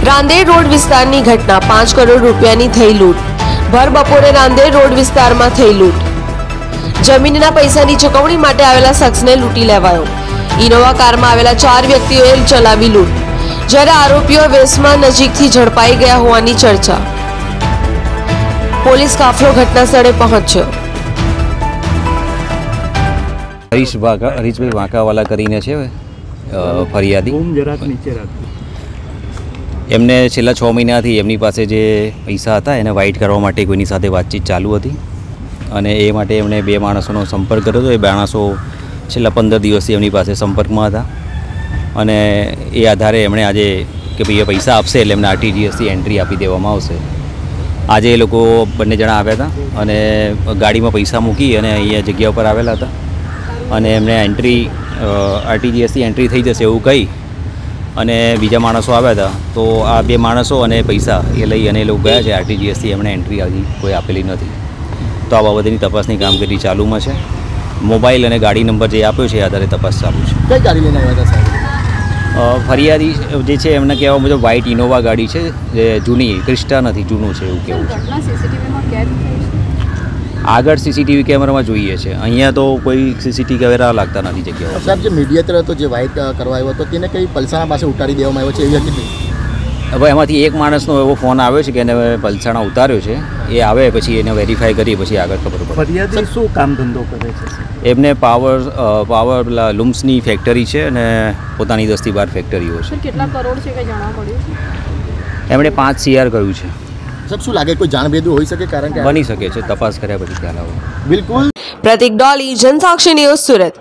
Rander road વિસ્તારની ઘટના 5 કરોડ રૂપિયાની થઈ લૂંટ। ભર બપોરે રાંદેર રોડ વિસ્તારમાં થઈ લૂંટ। જમીનના પૈસાની ચૂકવણી માટે આવેલા શખ્સને લૂંટી લેવાયો। ઇનોવા કારમાં આવેલા 4 વ્યક્તિઓએ ચલાવી લૂંટ, જ્યારે આરોપીઓ વેસમાં નજીકથી ઝડપાઈ ગયા હોવાની ચર્ચા। પોલીસ કાફલો ઘટના સ્થળે પહોંચ્યો। હરીશભાઈ વાંકાવાલા કરીને છે ફરિયાદી। એમને છેલ્લા 6 મહિનાથી એમની પાસે જે પૈસા હતા એને વાઇટ કરવા માટે કોઈની સાથે વાતચીત ચાલુ હતી અને એ માટે એમણે 2 માણસોનો સંપર્ક કર્યો હતો। એ માણસો છેલ્લા 15 દિવસથી એમની પાસે સંપર્કમાં હતા અને એ આધારે એમણે આજે કે ભાઈ એ પૈસા આપશે એટલે એમને આરટીજીએસથી એન્ટ્રી આપી દેવામાં આવશે। આજે એ લોકો બંને જણા આવ્યા હતા અને ગાડીમાં પૈસા મૂકી અને અહીંયા જગ્યા ઉપર આવેલા હતા અને એમણે એન્ટ્રી આરટીજીએસથી એન્ટ્રી થઈ જશે એવું કહી અને બીજા માણસો આવ્યા હતા। તો આ 2 માણસો અને પૈસા એ લઈ અને એ લોકો ગયા છે આરટીજીએસથી। એમણે એન્ટ્રી હજી કોઈ આપેલી નથી। તો આ બાબતની તપાસની કામગીરી ચાલુમાં છે। મોબાઈલ અને ગાડી નંબર જે આપ્યો છે એ આધારે તપાસ ચાલુ છે। કઈ ગાડી લઈને આવ્યા હતા સાહેબ? ફરિયાદી જે છે એમને કહેવા મુજબ વ્હાઇટ ઇનોવા ગાડી છે, જે જૂની ક્રિસ્ટા નથી, જૂનું છે એવું કહેવું છે। આગળ સીસીટીવી કેમેરામાં જોઈએ છે, અહીંયા તો કોઈ સીસીટીવી કેમેરા લાગતા નથી જગ્યાઓ। સાહેબ, જે મીડિયેટર હતો જે વાઇટ કરવા આવ્યો હતો તેને કઈ પલસાણા પાસે ઉતારી દેવામાં આવ્યો છે એવી હતી? હવે એમાંથી એક માણસનો એવો ફોન આવ્યો છે કે એને પલસાણા ઉતાર્યો છે। એ આવે પછી એને વેરીફાઈ કરી પછી આગળ ખબર પડે। ફરિયાદી શું કામ ધંધો કરે છે? એમને પાવર લૂમ્સની ફેક્ટરી છે અને પોતાની 10 થી 12 ફેક્ટરીઓ છે। કેટલા કરોડ છે કે જાણવા મળ્યું? એમણે 5 CR કહ્યું છે। સાહેબ, શું લાગે કોઈ જાણભેદુ હોઈ શકે? કારણ કે બની શકે છે, તપાસ કર્યા પછી ખ્યાલ આવે। બિલકુલ। પ્રતિક ડોલી, જનસાક્ષી ન્યૂઝ, સુરત।